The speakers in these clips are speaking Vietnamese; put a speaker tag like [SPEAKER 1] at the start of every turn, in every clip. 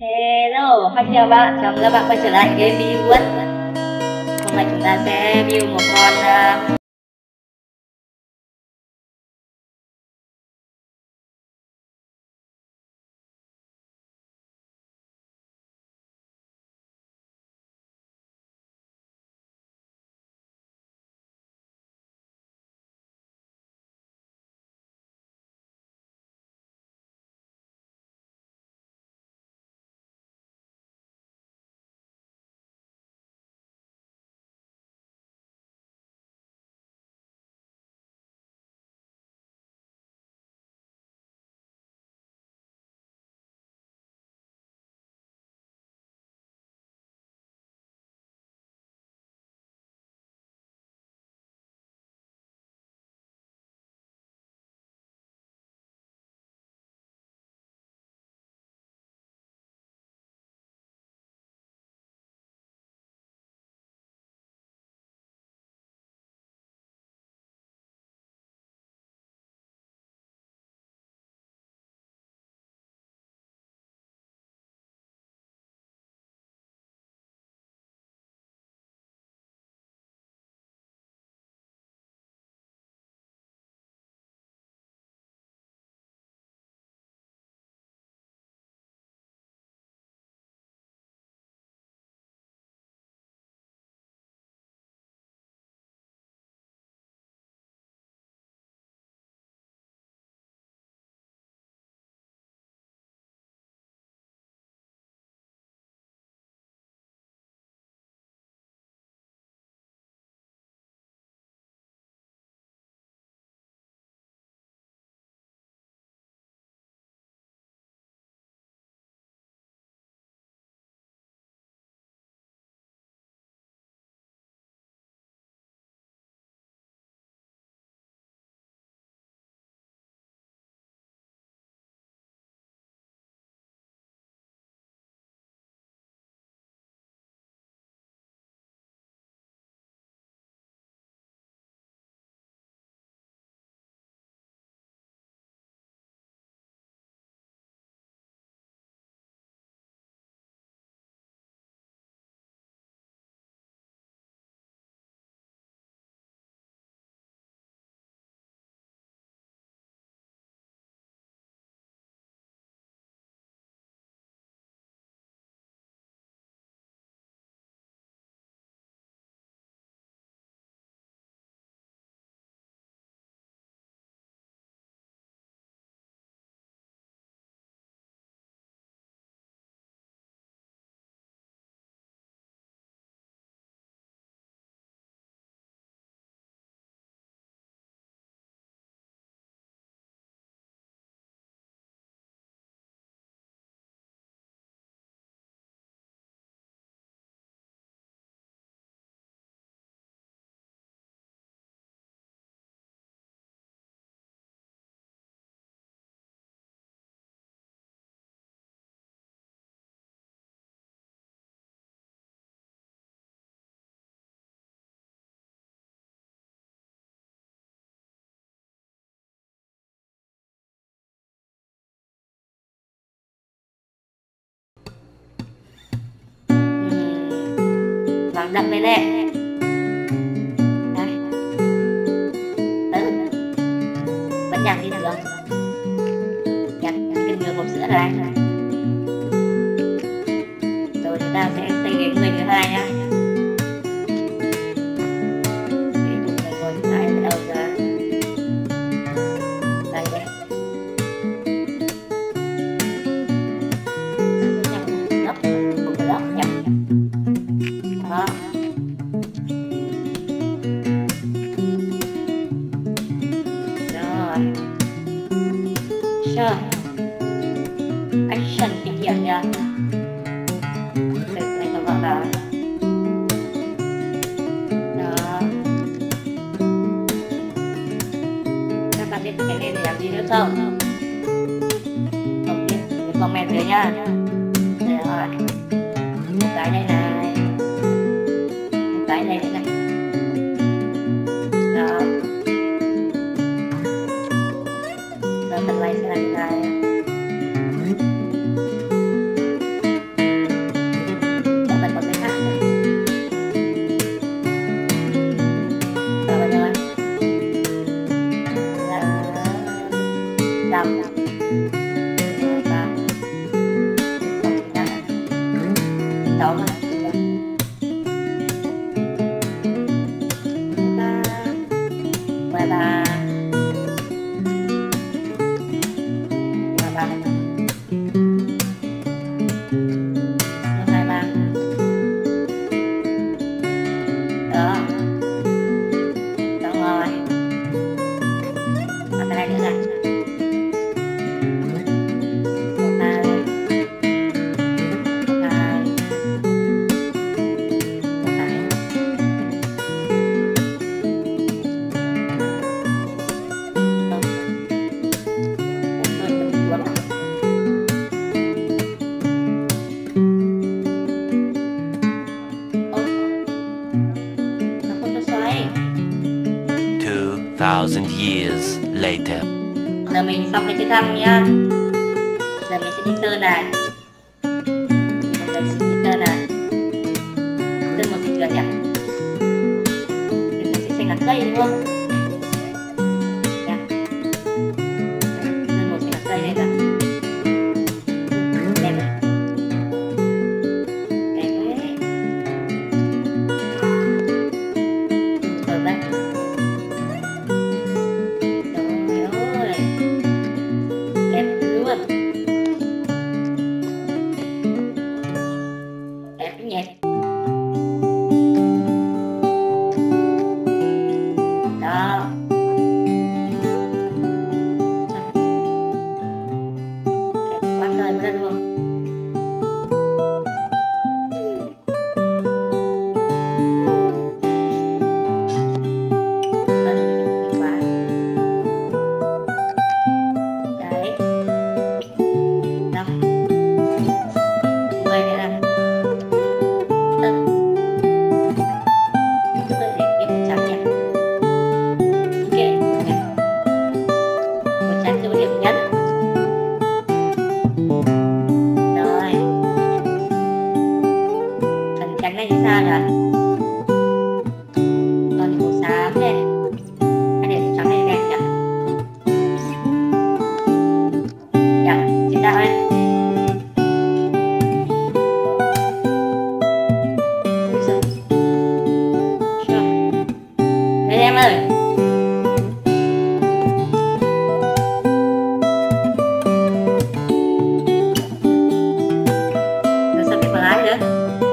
[SPEAKER 1] Hello, xin chào bạn, chào mừng các bạn quay trở lại game Build. Hôm nay chúng ta sẽ build một con vàng đậm này nè. Đây. Vẫn nhạc đi được. Nhạc cần đường hộp sữa đây. Rồi chúng ta sẽ xây cái người thứ hai nhá. Cái người thứ hai bắt đầu ra. Đây đấy. Một lớp nhạc. Đó. Rồi. Sure. Action kinh nghiệm nha. Đây các bạn vào. Đó. Các bạn biết cái này để làm gì nữa không? Không biết thì comment dưới nha. Rồi. Một cái đây này. Một cái này này. Đó. Rồi phần này sẽ là như này.
[SPEAKER 2] 2,000 years later.
[SPEAKER 1] Giờ mình xong cái chuyến thăm nhá. Giờ mình sẽ đi sơn này. Mình sẽ đi sơn này. Sơn một gì được nhỉ? Mình sẽ xanh là cây đúng không? Nha. Sơn một xanh là cây này cả. Đẹp này. Đẹp đấy. Rồi đây. Nhẹ đó, quá trời mới ra luôn. Đấy, 5, 10 này là trắng này như sao nhỉ? Còn màu xám này, hay để màu trắng này đẹp nhỉ? Dạ, chị đạo ấy. Đây em ơi. Rồi sao cái bằng ái nữa?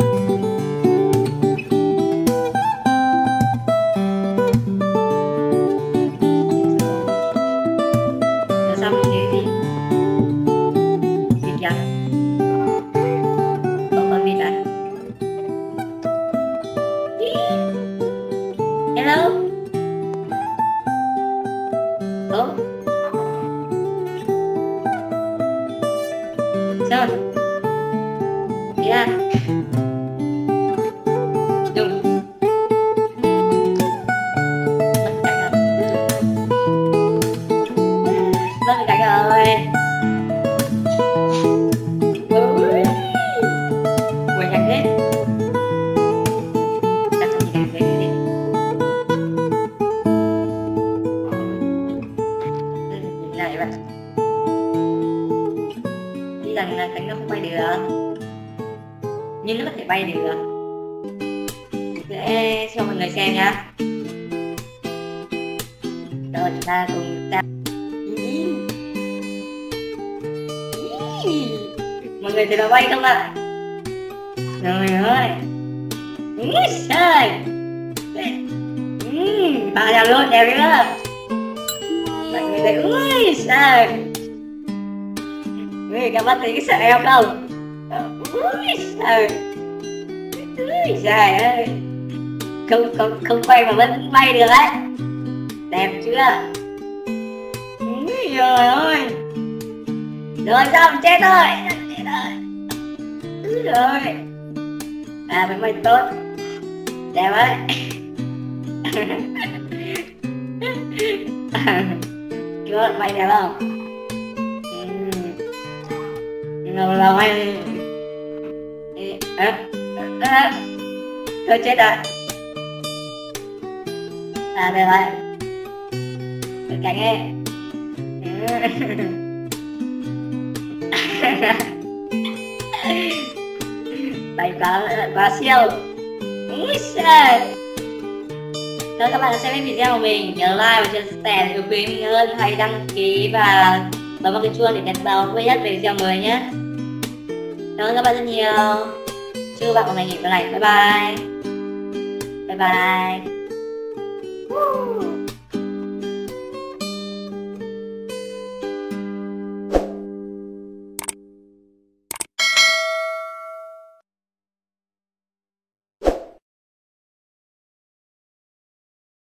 [SPEAKER 1] Xong thì vịt trắng con vịt này. Hello. Oh. Sơn. Yeah. Đúng. Vâng, cảnh rồi. Quay nhanh thế. Chắc không nhìn cảnh về đi. Nhìn lại vậy. Nghĩ rằng là cánh nó không bay được, nhưng nó có thể bay được. Để cho mọi người xem nhá. Rồi chúng ta cùng ta. Mọi người thấy nó bay không ạ? Trời ơi. Úi trời. Bà nào luôn đẹp chưa? Mọi người thấy úi trời. Các bạn thấy cái sợ eo không? Úi trời. Úi trời ơi. Không quay mà vẫn bay được đấy. Đẹp chưa? Úi trời ơi. Rồi xong chết rồi. Chết rồi. Úi trời. À máy bay tốt. Đẹp đấy. Chưa bay đẹp không? Lâu hay thôi chết rồi. À đây rồi. Cái cánh ấy. Bay quá siêu. Úi trời. Thôi các bạn đã xem video của mình, nhớ like và chia sẻ để ủng hộ mình hơn, hãy đăng ký và bấm vào cái chuông để nhận báo mới nhất về video mới nhé. Cảm ơn các bạn rất nhiều. Chúc các bạn một ngày nghỉ tốt lành. Bye bye. Bye bye.